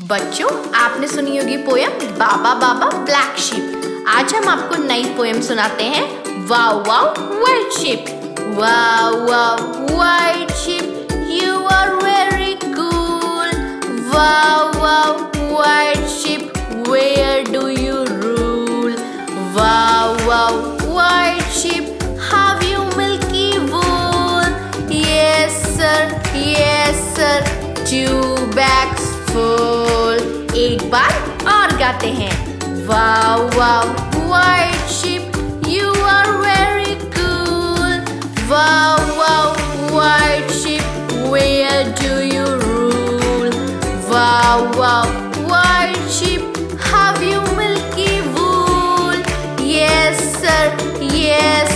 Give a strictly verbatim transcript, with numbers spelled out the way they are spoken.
बच्चों, आपने सुनी होगी poem baa baa black sheep. आज हम आपको नई पोयम सुनाते हैं, wow wow white sheep. Wow wow white sheep, you are very cool. Wow wow white sheep, where do you rule. Wow wow white sheep, have you milky wool. Yes sir, yes sir, two bags full. एक बार और गाते हैं, wow wow white sheep, you are very cool. Wow wow white sheep, where do you rule. Wow wow white sheep, have you milky wool. Yes sir, yes